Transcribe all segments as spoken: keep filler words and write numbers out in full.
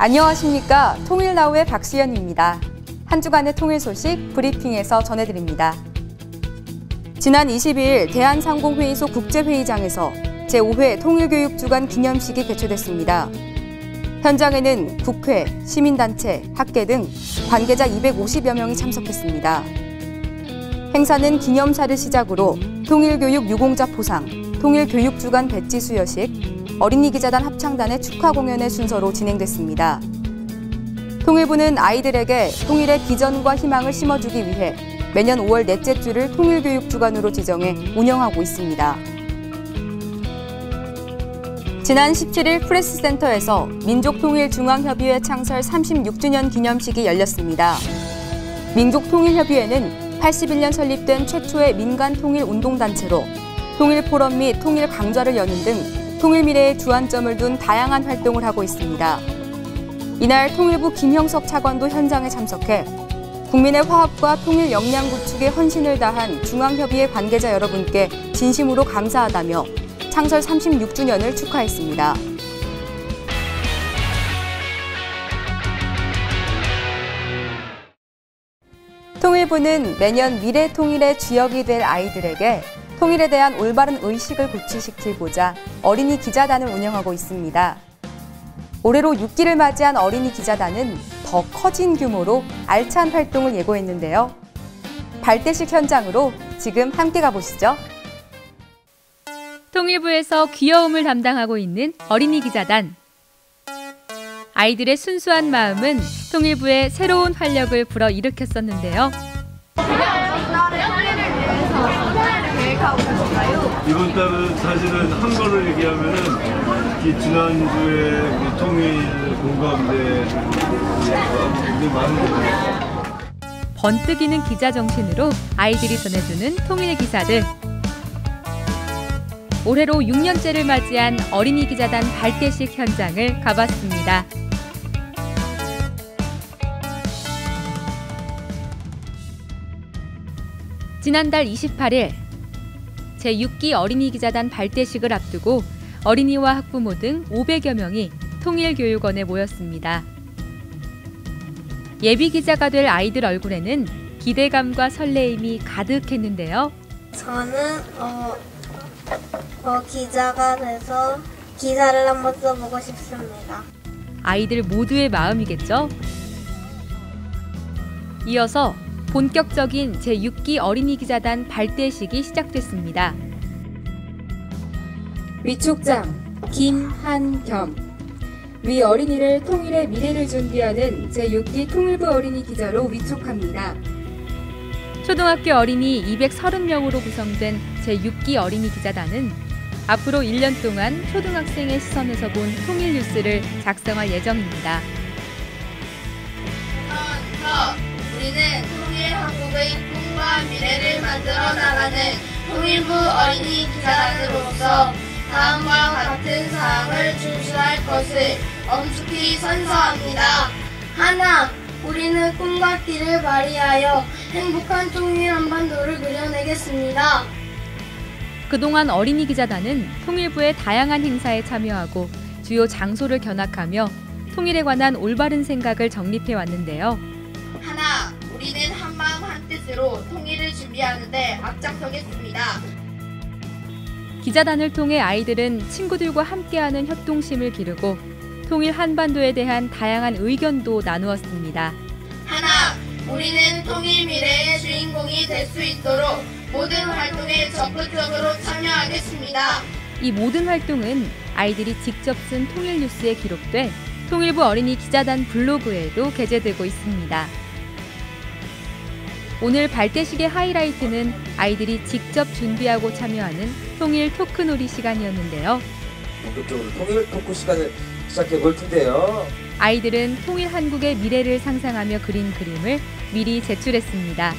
안녕하십니까. 통일나우의 박수연입니다. 한 주간의 통일 소식 브리핑에서 전해드립니다. 지난 이십이일 대한상공회의소 국제회의장에서 제오 회 통일교육주간 기념식이 개최됐습니다. 현장에는 국회, 시민단체, 학계 등 관계자 이백오십여 명이 참석했습니다. 행사는 기념사를 시작으로 통일교육 유공자 포상, 통일교육주간 배지 수여식, 어린이 기자단 합창단의 축하 공연의 순서로 진행됐습니다. 통일부는 아이들에게 통일의 비전과 희망을 심어주기 위해 매년 오월 넷째 주를 통일교육주간으로 지정해 운영하고 있습니다. 지난 십칠일 프레스센터에서 민족통일중앙협의회 창설 삼십육 주년 기념식이 열렸습니다. 민족통일협의회는 팔십일 년 설립된 최초의 민간통일운동단체로 통일포럼 및 통일강좌를 여는 등 통일 미래에 주안점을 둔 다양한 활동을 하고 있습니다. 이날 통일부 김형석 차관도 현장에 참석해 국민의 화합과 통일 역량 구축에 헌신을 다한 중앙협의회 관계자 여러분께 진심으로 감사하다며 창설 삼십육 주년을 축하했습니다. 통일부는 매년 미래 통일의 주역이 될 아이들에게 통일에 대한 올바른 의식을 구축시키고자 어린이 기자단을 운영하고 있습니다. 올해로 육 기를 맞이한 어린이 기자단은 더 커진 규모로 알찬 활동을 예고했는데요. 발대식 현장으로 지금 함께 가보시죠. 통일부에서 귀여움을 담당하고 있는 어린이 기자단. 아이들의 순수한 마음은 통일부의 새로운 활력을 불어일으켰었는데요. 이번 달은 사실은 한 거를 얘기하면은 지난주에 통일 공감대 굉장히 많은 거예요. 번뜩이는 기자 정신으로 아이들이 전해주는 통일 기사들. 올해로 육 년째를 맞이한 어린이 기자단 발대식 현장을 가봤습니다. 지난달 이십팔일 제육 기 어린이 기자단 발대식을 앞두고 어린이와 학부모 등 오백여 명이 통일교육원에 모였습니다. 예비 기자가 될 아이들 얼굴에는 기대감과 설레임이 가득했는데요. 저는 어, 어, 기자가 돼서 기사를 한번 써보고 싶습니다. 아이들 모두의 마음이겠죠? 이어서 본격적인 제육 기 어린이 기자단 발대식이 시작됐습니다. 위촉장 김한겸. 위 어린이를 통일의 미래를 준비하는 제육 기 통일부 어린이 기자로 위촉합니다. 초등학교 어린이 이백삼십 명으로 구성된 제육 기 어린이 기자단은 앞으로 일 년 동안 초등학생의 시선에서 본 통일 뉴스를 작성할 예정입니다. 우리는 통일 한국의 꿈과 미래를 만들어 나가는 통일부 어린이 기자단으로서 다음과 같은 사항을 준수할 것을 엄숙히 선서합니다. 하나, 우리는 꿈과 끼를 발휘하여 행복한 통일 한반도를 그려내겠습니다. 그동안 어린이 기자단은 통일부의 다양한 행사에 참여하고 주요 장소를 견학하며 통일에 관한 올바른 생각을 정립해 왔는데요. 하나, 우리는 한마음 한뜻으로 통일을 준비하는 데 앞장서겠습니다. 기자단을 통해 아이들은 친구들과 함께하는 협동심을 기르고 통일 한반도에 대한 다양한 의견도 나누었습니다. 하나, 우리는 통일 미래의 주인공이 될 수 있도록 모든 활동에 적극적으로 참여하겠습니다. 이 모든 활동은 아이들이 직접 쓴 통일 뉴스에 기록돼 통일부 어린이 기자단 블로그에도 게재되고 있습니다. 오늘 발대식의 하이라이트는 아이들이 직접 준비하고 참여하는 통일 토크놀이 시간이었는데요. 본격적으로 통일 토크 시간을 시작해 볼 텐데요. 아이들은 통일 한국의 미래를 상상하며 그린 그림을 미리 제출했습니다.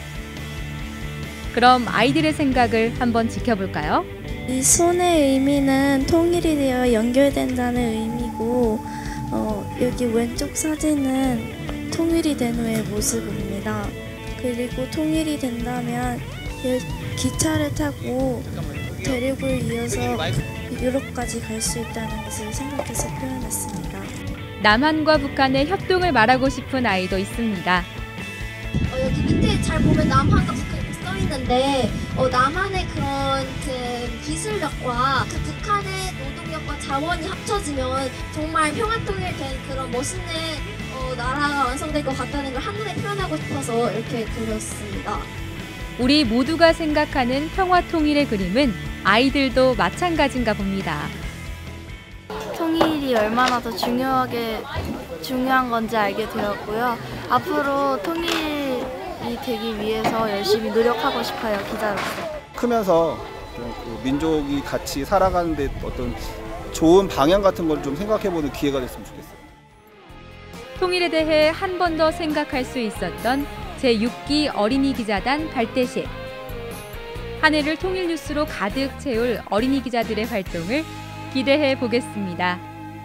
그럼 아이들의 생각을 한번 지켜볼까요? 이 손의 의미는 통일이 되어 연결된다는 의미고 어, 여기 왼쪽 사진은 통일이 된 후의 모습입니다. 그리고 통일이 된다면 기차를 타고 대륙을 이어서 유럽까지 갈 수 있다는 것을 생각해서 표현했습니다. 남한과 북한의 협동을 말하고 싶은 아이도 있습니다. 어, 여기 밑에 잘 보면 남한과 북한 이렇게 써 있는데 어, 남한의 그런 그 기술력과 그 북한의 노동력과 자원이 합쳐지면 정말 평화통일된 그런 멋있는 어, 나라가 완성될 것 같다는 걸 한눈에 표현하고 싶어서 이렇게 그렸습니다. 우리 모두가 생각하는 평화통일의 그림은 아이들도 마찬가지인가 봅니다. 통일이 얼마나 더 중요하게 중요한 건지 알게 되었고요. 앞으로 통일이 되기 위해서 열심히 노력하고 싶어요, 기자로서. 크면서 그 민족이 같이 살아가는 데 어떤 좋은 방향 같은 걸 좀 생각해보는 기회가 됐으면 좋겠어요. 통일에 대해 한 번 더 생각할 수 있었던 제육 기 어린이 기자단 발대식. 한 해를 통일 뉴스로 가득 채울 어린이 기자들의 활동을 기대해 보겠습니다.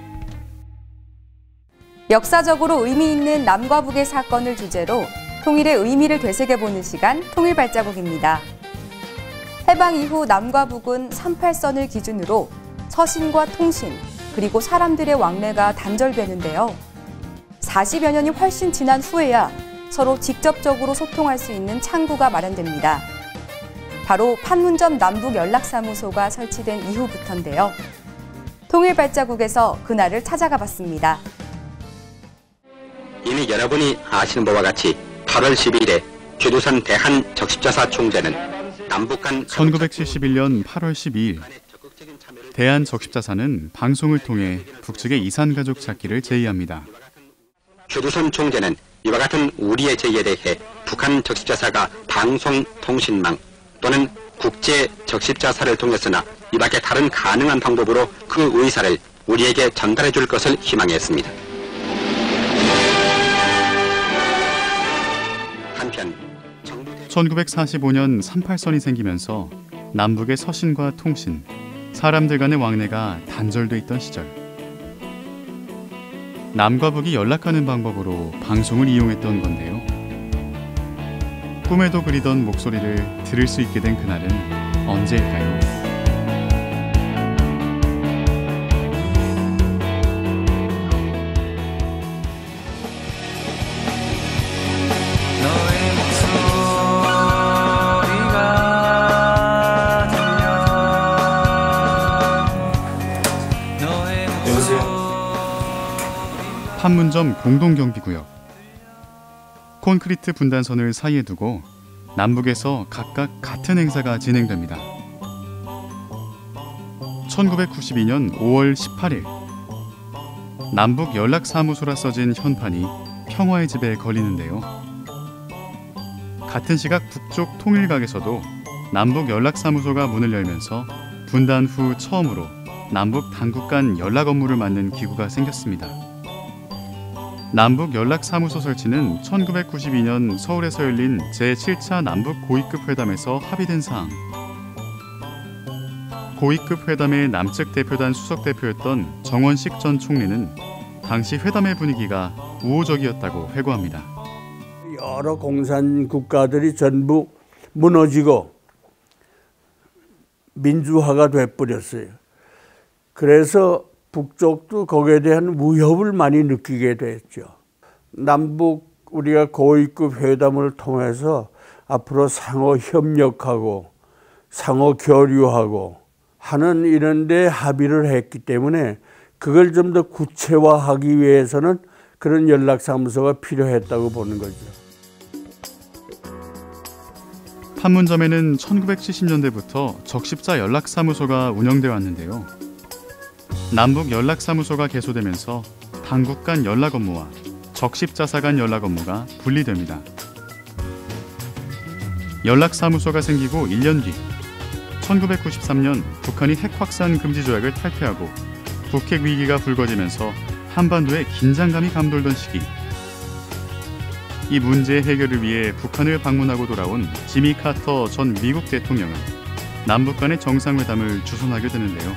역사적으로 의미 있는 남과 북의 사건을 주제로 통일의 의미를 되새겨보는 시간 통일발자국입니다. 해방 이후 남과 북은 삼십팔 선을 기준으로 서신과 통신, 그리고 사람들의 왕래가 단절되는데요. 사십여 년이 훨씬 지난 후에야 서로 직접적으로 소통할 수 있는 창구가 마련됩니다. 바로 판문점 남북연락사무소가 설치된 이후부터인데요. 통일발자국에서 그날을 찾아가 봤습니다. 이미 여러분이 아시는 바와 같이 팔월 십일일에 최두선 대한적십자사 총재는 남북 간 천구백칠십일 년 팔월 십이일 대한적십자사는 방송을 통해 북측의 이산가족 찾기를 제의합니다. 최두선 총재는 이와 같은 우리의 제의에 대해 북한 적십자사가 방송 통신망 또는 국제 적십자사를 통해서나 이밖에 다른 가능한 방법으로 그 의사를 우리에게 전달해 줄 것을 희망했습니다. 한편 천구백사십오 년 삼십팔 선이 생기면서 남북의 서신과 통신, 사람들 간의 왕래가 단절돼 있던 시절. 남과 북이 연락하는 방법으로 방송을 이용했던 건데요. 꿈에도 그리던 목소리를 들을 수 있게 된 그날은 언제일까요? 판문점 공동경비구역. 콘크리트 분단선을 사이에 두고 남북에서 각각 같은 행사가 진행됩니다. 천구백구십이 년 오월 십팔일 남북 연락사무소라 써진 현판이 평화의 집에 걸리는데요. 같은 시각 북쪽 통일각에서도 남북 연락사무소가 문을 열면서 분단 후 처음으로 남북 당국 간 연락 업무를 맡는 기구가 생겼습니다. 남북연락사무소 설치는 천구백구십이 년 서울에서 열린 제칠 차 남북 고위급 회담에서 합의된 사항. 고위급 회담의 남측 대표단 수석대표였던 정원식 전 총리는 당시 회담의 분위기가 우호적이었다고 회고합니다. 여러 공산 국가들이 전부 무너지고 민주화가 돼버렸어요. 그래서 북쪽도 거기에 대한 위협을 많이 느끼게 됐죠. 남북 우리가 고위급 회담을 통해서 앞으로 상호 협력하고 상호 교류하고 하는 이런 데 합의를 했기 때문에 그걸 좀 더 구체화하기 위해서는 그런 연락사무소가 필요했다고 보는 거죠. 판문점에는 천구백칠십 년대부터 적십자 연락사무소가 운영되어 왔는데요. 남북 연락사무소가 개소되면서 당국 간 연락 업무와 적십자사 간 연락 업무가 분리됩니다. 연락사무소가 생기고 일 년 뒤 천구백구십삼 년 북한이 핵 확산 금지 조약을 탈퇴하고 북핵 위기가 불거지면서 한반도에 긴장감이 감돌던 시기. 이 문제 해결을 위해 북한을 방문하고 돌아온 지미 카터 전 미국 대통령은 남북 간의 정상회담을 주선하게 되는데요.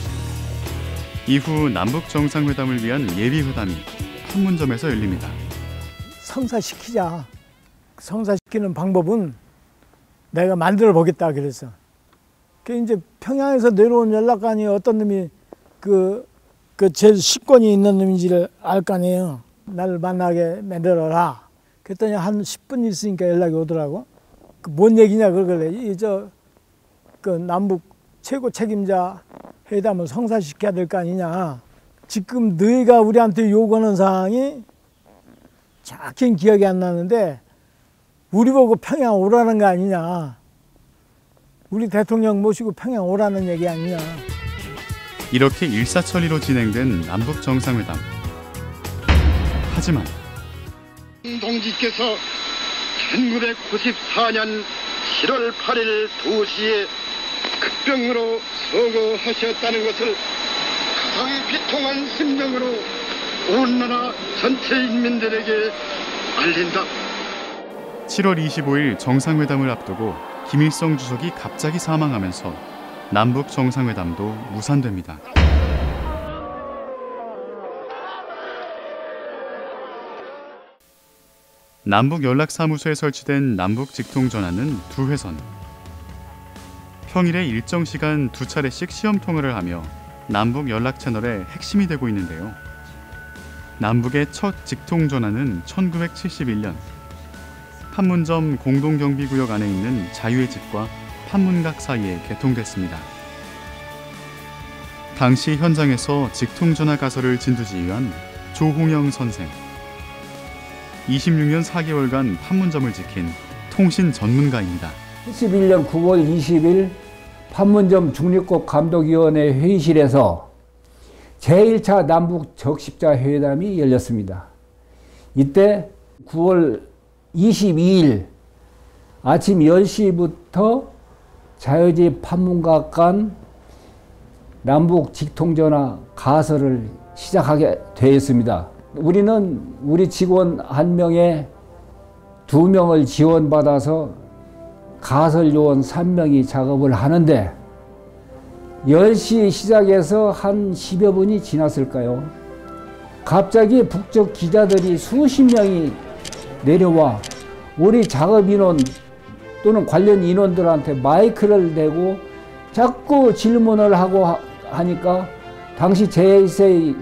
이후 남북 정상회담을 위한 예비회담이 판문점에서 열립니다. 성사시키자. 성사시키는 방법은 내가 만들어 보겠다 그래서. 그 이제 평양에서 내려온 연락관이 어떤 놈이 그 그 제 식권이 있는 놈인지를 알 거 아니에요. 나를 만나게 만들어라. 그랬더니 한 십 분 있으니까 연락이 오더라고. 그 뭔 얘기냐 그러길래 이 저 그 남북 최고 책임자 회담을 성사시켜야 될 거 아니냐. 지금 너희가 우리한테 요구하는 사항이 정확히 기억이 안 나는데 우리 보고 평양 오라는 거 아니냐. 우리 대통령 모시고 평양 오라는 얘기 아니냐. 이렇게 일사천리로 진행된 남북 정상회담. 하지만 동지께서 천구백구십사 년 칠월 팔일 두 시에 급병으로 서거하셨다는 것을 가장 비통한 심정으로 온 나라 전체 인민들에게 알린다. 칠월 이십오일 정상회담을 앞두고 김일성 주석이 갑자기 사망하면서 남북 정상회담도 무산됩니다. 남북연락사무소에 설치된 남북 직통전화는 두 회선. 평일에 일정 시간 두 차례씩 시험 통화를 하며 남북 연락 채널의 핵심이 되고 있는데요. 남북의 첫 직통전화는 천구백칠십일년 판문점 공동경비구역 안에 있는 자유의 집과 판문각 사이에 개통됐습니다. 당시 현장에서 직통전화 가설을 진두지휘한 조홍영 선생. 이십육년 사 개월간 판문점을 지킨 통신 전문가입니다. 칠십일년 구월 이십일 판문점 중립국 감독위원회 회의실에서 제일 차 남북 적십자 회담이 열렸습니다. 이때 구월 이십이일 아침 열 시부터 자유집 판문각 간 남북 직통전화 가설을 시작하게 되었습니다. 우리는 우리 직원 한 명에 두 명을 지원받아서 가설 요원 삼 명이 작업을 하는데 열 시 시작해서 한 십여 분이 지났을까요? 갑자기 북쪽 기자들이 수십 명이 내려와 우리 작업 인원 또는 관련 인원들한테 마이크를 대고 자꾸 질문을 하고 하니까 당시 제일세의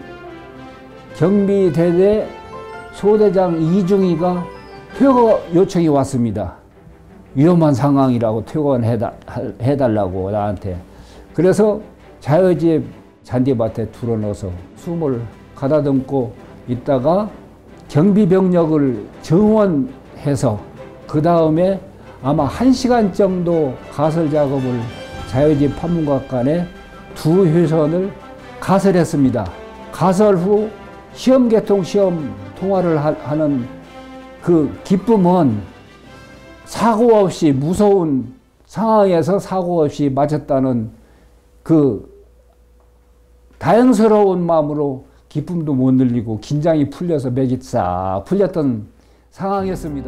경비대대 소대장 이중희가 퇴거 요청이 왔습니다. 위험한 상황이라고 퇴거해달라고 나한테. 그래서 자유집 잔디밭에 둘러넣어서 숨을 가다듬고 있다가 경비병력을 정원해서 그 다음에 아마 한 시간 정도 가설 작업을 자유집 판문각 간에 두 회선을 가설했습니다. 가설 후 시험 개통 시험 통화를 하는 그 기쁨은 사고 없이 무서운 상황에서 사고 없이 마쳤다는 그 다행스러운 마음으로 기쁨도 못 늘리고 긴장이 풀려서 맥이 싹 풀렸던 상황이었습니다.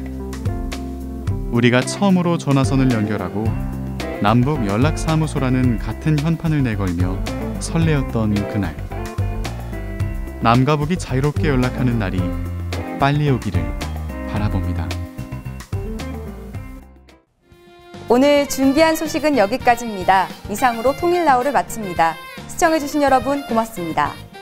우리가 처음으로 전화선을 연결하고 남북 연락사무소라는 같은 현판을 내걸며 설레었던 그날. 남과 북이 자유롭게 연락하는 날이 빨리 오기를 바라봅니다. 오늘 준비한 소식은 여기까지입니다. 이상으로 통일나우를 마칩니다. 시청해주신 여러분 고맙습니다.